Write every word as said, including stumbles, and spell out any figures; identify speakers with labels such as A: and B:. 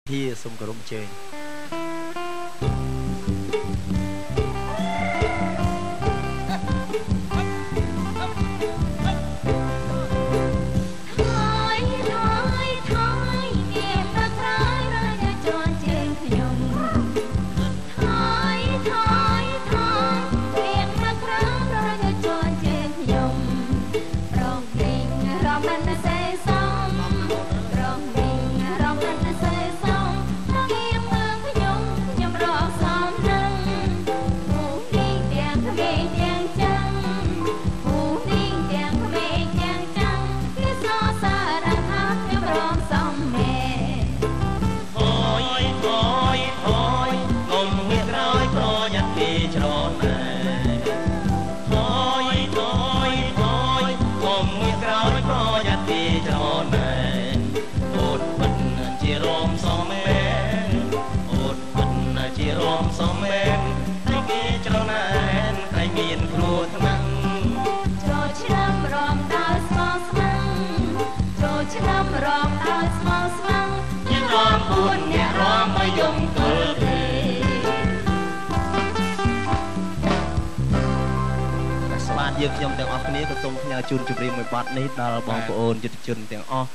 A: ที่สมกรมเจยយើងខ្ញុំទាំងអស់គ្នាក៏សូមផ្ញើជូនជម្រាបមួយបទនេះដល់បងប្អូនយុទ្ធជនទាំងអស់